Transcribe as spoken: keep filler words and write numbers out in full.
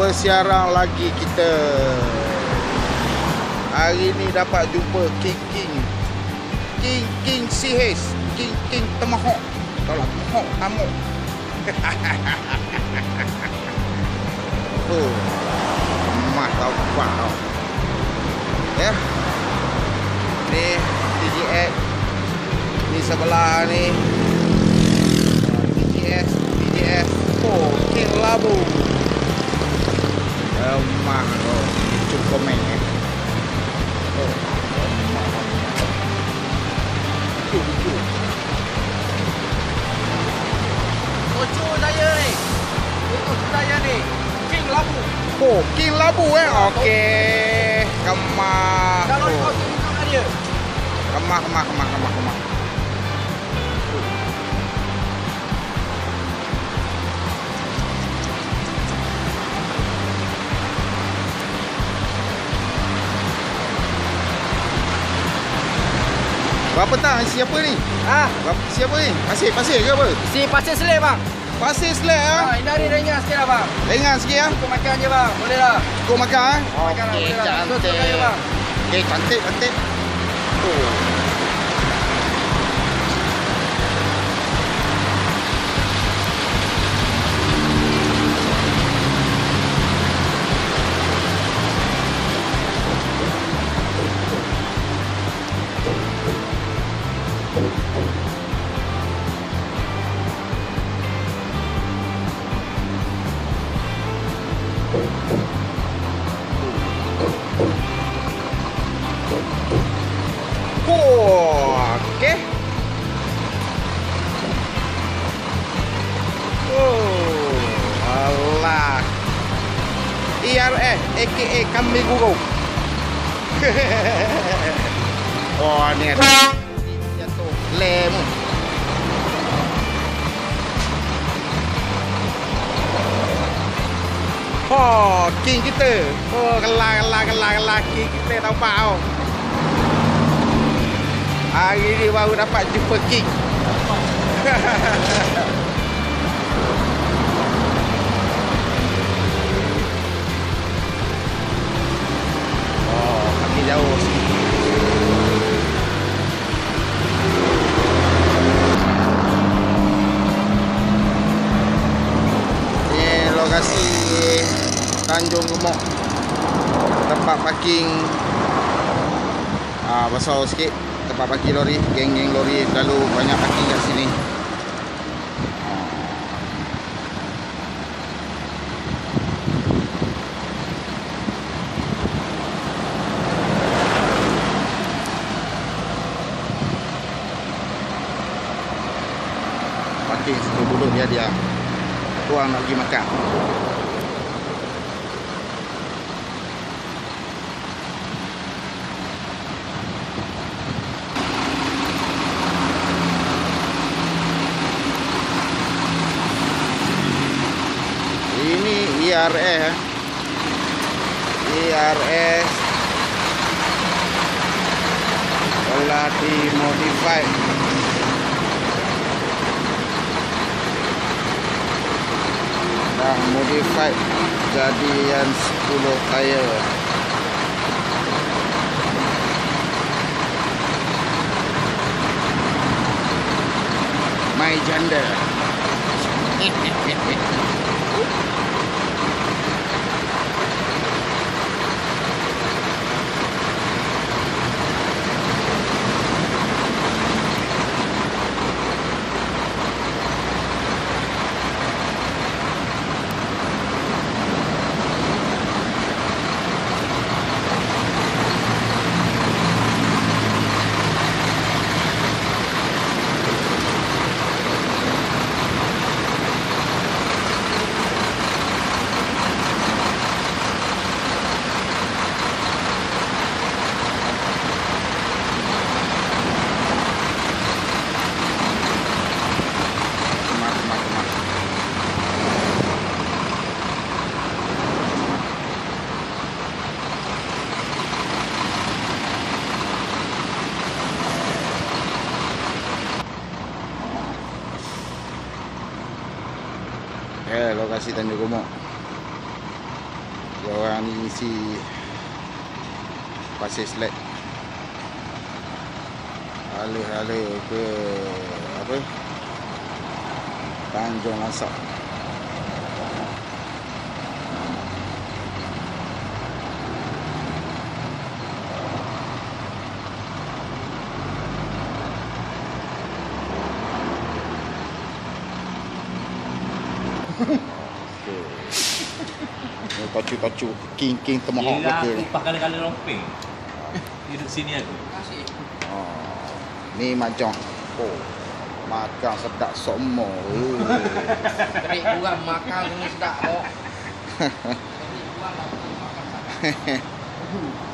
bersiarang lagi kita. Hari ni dapat jumpa King King King King C H, King King Tomahawk. Tolong Tomahawk tamu. Oh, mat tau wow. Ya. Ni T G X. Ni sebelah ni T G S, T G S. Oh, King Labu. Emang oh, cukup komen eh. Oh, emang. Cukup. Ojo saya ni. Ojo saya ni. King Labu. Oh, King Labu eh. Okey. Kemah. Kalau Oh. kau tunjuk dia. Kemah, kemah, kemah, kemah, kemah. Berapa tak siapa ni? Ha? Berapa siapa ni? Pasir, pasir ke apa? Si pasir selai bang. Pasir selek ah. Ha, ini hari ringan sikit lah bang. Ringan sikit ah. Cukup makan je bang. Boleh lah. Cukup makan ah. Makan lah, Okey, boleh lah. cantik. Betul saya, bang. Okey, cantik, cantik. Oh. Oh, okey. Oh, alah. E R S aka kambing gurung. Oh, ni ada jatuh lem. Oh, king kita. Oh, kelah kelah kelah kelah king kita nampak tau. Hari ni baru dapat jumpa king. Oh, makin jauh sikit. Ni lokasi Tanjung Gemuk. Tempat parking ah, besar sikit. Tempat parking lori, geng-geng lori selalu banyak parking kat sini. Parking situ dulu dia dia. Tuang nak pergi makan. Ini E R S E R S telah dimodify. Dah modify jadi yang sepuluh tayar. My janda. Ya, lokasi Tanjung Gemuk. Dia orang ni isi pasir selat. Alih-alih ke apa? Tanjung Lasak. Tacu-tacu king-king tomahawk Yelah, betul aku ni. pakai kali rompeng. Duduk sini aku. Kasih. Oh, ni macam oh, makan sedap semua. Uh. Kerik kurang makan ni sedap kok. Kerik kurang makan makan sedap.